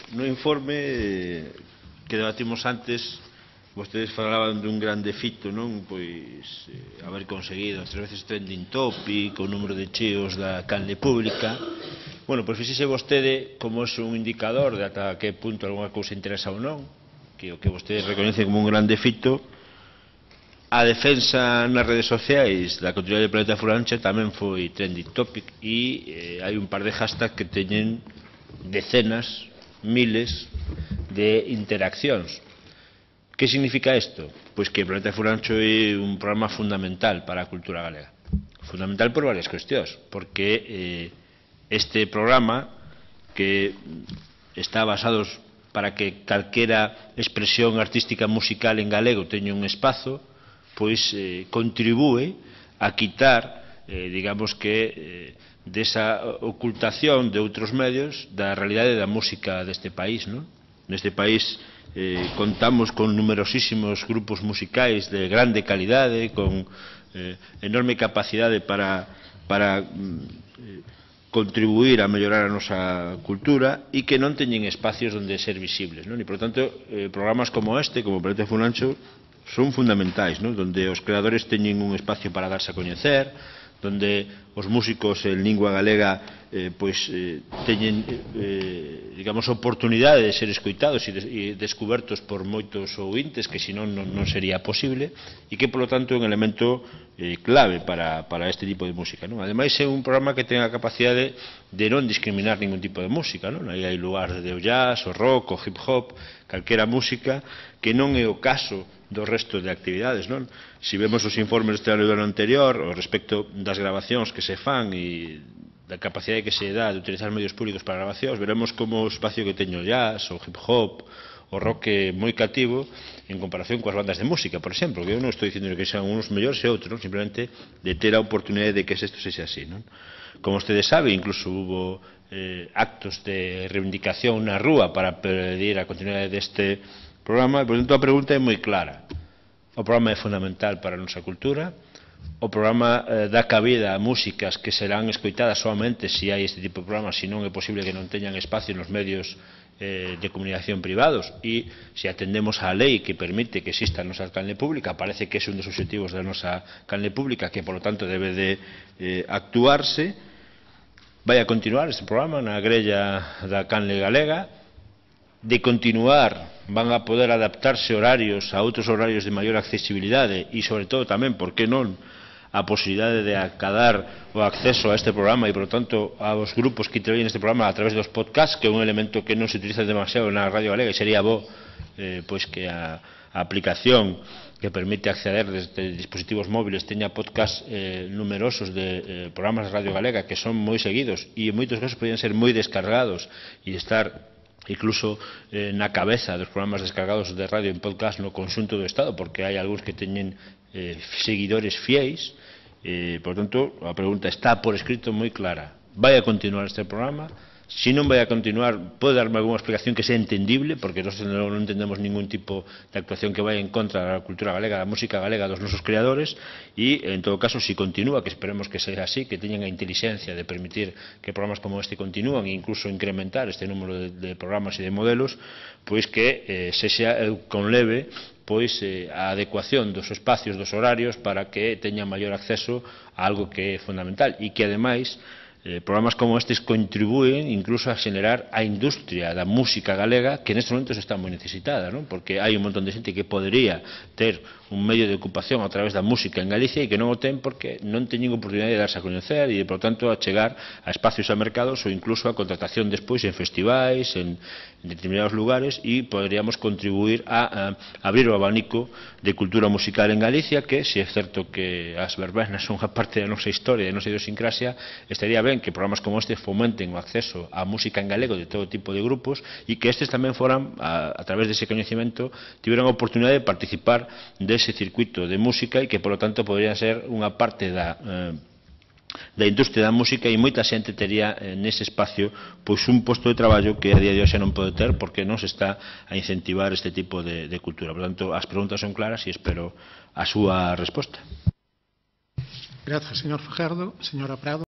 no informe que debatimos antes, vostedes falaban dun grande fito, non? Pois haber conseguido as 3 veces trending topic, o número de cheos da canle pública. Bueno, pois fíxese vostede como é un indicador de ata que punto alguna cousa interesa ou non, que o que vostedes reconocen como un grande fito, a defensa nas redes sociais da continuidade do Planeta Furancha tamén foi trending topic e hai un par de hashtags que teñen decenas, miles de interaccións. Que significa isto? Pois que o Planeta Furancho é un programa fundamental para a cultura galega. Fundamental por varias cuestións, porque este programa que está basado para que calquera expresión artística musical en galego teña un espazo, pois contribúe a quitar, digamos que, desa ocultación de outros medios da realidade da música deste país, non? Neste país contamos con numerosísimos grupos musicais de grande calidade, con enorme capacidade para contribuir a mellorar a nosa cultura e que non teñen espacios onde ser visibles, non? E, por tanto, programas como este, como Planeta Furancho, son fundamentais, non? Donde os creadores teñen un espacio para darse a coñecer, donde os músicos en lingua galega teñen, digamos, oportunidade de ser escoitados e descubertos por moitos ouvintes que senón non sería posible e que, polo tanto, é un elemento clave para este tipo de música, non? Ademais, é un programa que ten a capacidade de non discriminar ningún tipo de música, non? Aí hai lugar de o jazz, o rock, o hip hop, calquera música, que non é o caso do resto de actividades, non? Si vemos os informes deste ano anterior ao respecto das grabacións que se fan e da capacidade que se dá de utilizar medios públicos para grabacións, veremos como o espacio que teño o jazz, o hip hop, o rock é moi cativo en comparación coas bandas de música, por exemplo, que eu non estou dicindo que sean uns mellores e outros, non? Simplemente de ter a oportunidade de que isto sexa así, non? Como ustedes saben, incluso hubo actos de reivindicación na rúa para pedir a continuidade deste programa, e, por tanto, a pregunta é moi clara. O programa é fundamental para a nosa cultura, o programa dá cabida a músicas que serán escoitadas solamente se hai este tipo de programas, se non é posible que non teñan espacio nos medios de comunicación privados, e se atendemos á lei que permite que exista a nosa canle pública, parece que é un dos obxectivos da nosa canle pública, que, polo tanto, debe de actuarse. Vai a continuar este programa na grella da canle galega. De continuar, van a poder adaptarse horarios a outros horarios de maior accesibilidade e, sobre todo, tamén, por que non, a posibilidade de acadar o acceso a este programa e, por tanto, aos grupos que intervienen neste programa a través dos podcasts, que é un elemento que non se utiliza demasiado na Radio Galega e sería bo que a aplicación que permite acceder desde dispositivos móviles teña podcasts numerosos de programas de Radio Galega que son moi seguidos e en moitos casos podrían ser moi descargados e estar incluso na cabeza dos programas descargados de radio en podcast no conxunto do Estado, porque hai algúns que teñen seguidores fiéis. Por tanto, a pregunta está por escrito moi clara. Vai a continuar este programa? Se non vai a continuar, pode darme algunha explicación que sea entendible, porque nós non entendemos ningún tipo de actuación que vai en contra da cultura galega, da música galega, dos nosos creadores, e, en todo caso, se continúa, que esperemos que seja así, que teñan a inteligencia de permitir que programas como este continúan e incluso incrementar este número de programas e de modelos, pois que sexa con leve a adecuación dos espacios, dos horarios, para que teña maior acceso a algo que é fundamental e que, ademais, programas como estes contribúen incluso a xenerar a industria da música galega que nestes momentos está moi necesitada, non? Porque hai un montón de xente que podería ter un medio de ocupación a través da música en Galicia e que non o ten porque non teñen oportunidade de darse a coñecer e, por tanto, a chegar a espacios a mercados ou incluso a contratación despois en festivais, en determinados lugares, e poderíamos contribuir a abrir o abanico de cultura musical en Galicia, que, se é certo que as verbenas son a parte da nosa historia e da nosa idiosincrasia, estaría ben que programas como este fomenten o acceso á música en galego de todo tipo de grupos e que estes tamén foran, a través dese coñecemento, tiveran a oportunidade de participar dese circuito de música e que, polo tanto, podería ser unha parte da industria da música e moita xente tería nese espacio pois un posto de traballo que a día de hoxe non pode ter porque non se está a incentivar este tipo de cultura. Por tanto, as preguntas son claras e espero a súa resposta. Gracias, señor Fajardo. Señora Prado.